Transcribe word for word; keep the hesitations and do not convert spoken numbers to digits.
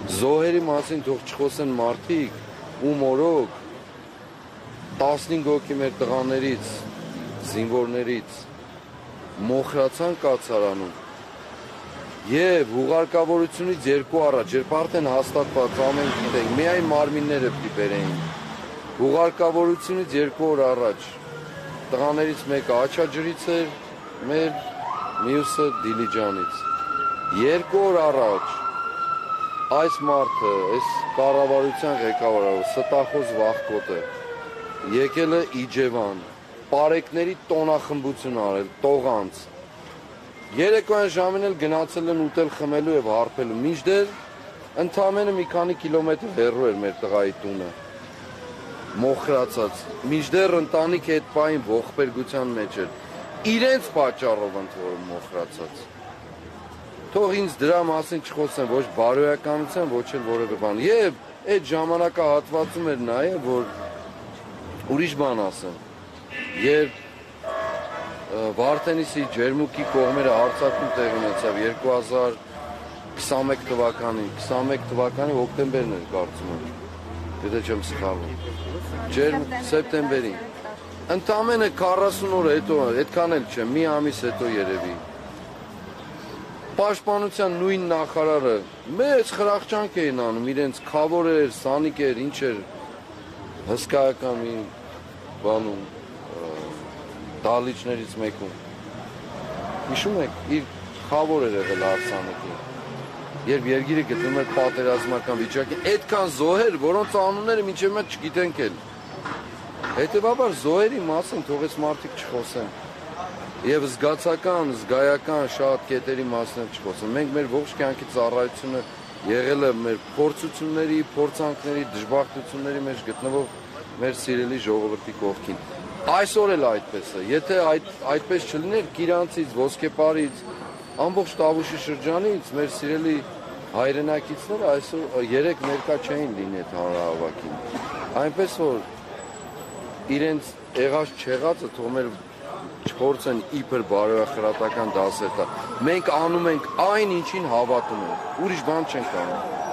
Զոհերի մասին թող չխոսեն մարդիկ ու մորոք, տասնհինգ հոգի մեր տղաներից, զինվորներից մոխրացան կացարանում եւ ուղարկավորությունից երկու առաջ, երբ արդեն հաստատված ամեն գիտենք, միայն մարմինները պիտի բերեին։ Ուղարկավորությունից երկու օր առաջ տղաներից մեկը Աչաջրից էր, մեր մյուսը Դիլիջանից։ Երկու օր առաջ այս մարդը, այս կառավարության ղեկավարը, ստախոս Վախկոտը եկել է Իջևան, պարեկների տոնախմբություն արել, տողանց։ Երեկոյան ժամին էլ գնացել են ուտել խմելու եւ հարբելու, մինչդեռ ընդամենը մի քանի կիլոմետր հեռու էր մեր տղայի տունը։ Մոխրացած, մինչդեռ ընտանիքը այդ պահին ողբերգության մեջ էր, իրենց պատճառով ընդ որում մոխրացած։ Թող ինձ դրա մասին չխոսեն ոչ բարոյականության, ոչ էլ որևէ բան։ Եվ այդ ժամանակահատվածում էր նաեւ, որ ուրիշ բան ասեմ, երբ Վարդենիսի ջերմուկի կողմերը հարձակում տեղի ունեցավ երկու հազար քսաներեք թվականին, քսաներեք թվականի հոկտեմբերն էր կարծում եմ, եթե չեմ սխալվում, ջերմ սեպտեմբերին, ընդամենը քառասուն օր հետո, այդքան էլ չէ, մի ամիս հետո երևի, Պաշտպանության նույն նախարարը մեծ խրախճանք էին անում, իրենց քավոր էր, սանիկ էր, ինչ էր, հսկայական մի բանում, դալիճներից մեկում։ Հիշում եք, իր խավոր էր եղել հարսանեկին, երբ երգիրը գտնում էր պատերազմական վիճակի, այդքան զոհեր, որոնց անունները մինչև մեկ չգիտենք էլ։ Հետևաբար զոհերի մասին թողեց մարդիկ չխոսեն։ Եվ զգացական, զգայական շատ կետերի մասին չխոսեն։ Մենք մեր ողջ կյանքի ծառայությունը եղել է մեր փորձությունների, փորձանքների, դժբախտությունների մեջ գտնվող մեր սիրելի ժողովրդի կողքին։ Այսօր էլ այդպես է։ Եթե այդ այդպես չլիներ, Կիրանցից, Ոսկեպարից, ամբողջ Տավուշի շրջանից մեր սիրելի հայրենակիցները այսօր երեք ներկա չէին լինի այդ հանրահավաքին։ Այնպես որ իրենց եղած չեղածը թող մեր չփորձեն իբր բարոյախրատական դասեր տալ։ Մենք անում ենք այն, ինչին հավատում ենք։ Ուրիշ բան չենք անում։